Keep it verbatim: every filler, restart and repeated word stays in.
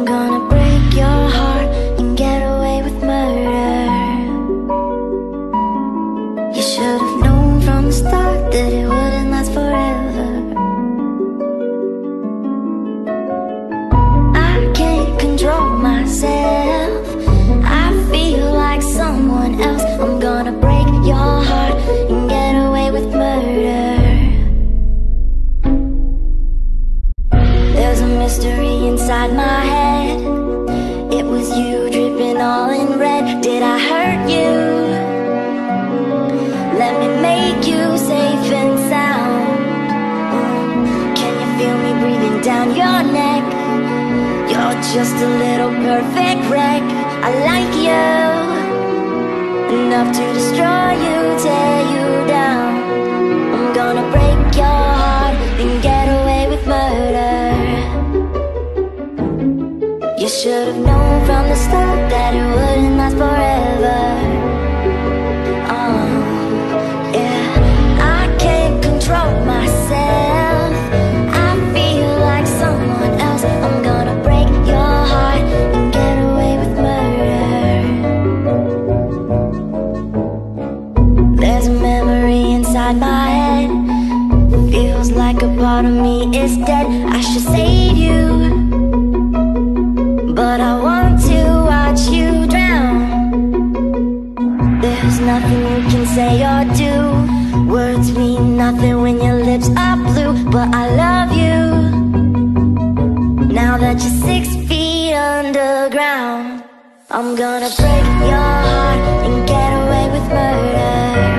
gonna break your heart and get away with murder. You should have known from the start that it wouldn't last forever. I can't control myself, I feel like someone else. I'm gonna break your heart and get away with murder. There's a mystery inside my head. It was you dripping all in red. Did I hurt you? Let me make you safe and sound. Can you feel me breathing down your neck? You're just a little perfect wreck. I like you enough to destroy you, tear you down. I'm gonna break your heart and get away with murder. You should have known from the start that it wouldn't last forever. Oh, yeah. I can't control myself, I feel like someone else. I'm gonna break your heart and get away with murder. There's a memory inside my head. Feels like a part of me is dead. I should save you, but I want to watch you drown. There's nothing you can say or do. Words mean nothing when your lips are blue. But I love you now that you're six feet underground. I'm gonna break your heart and get away with murder.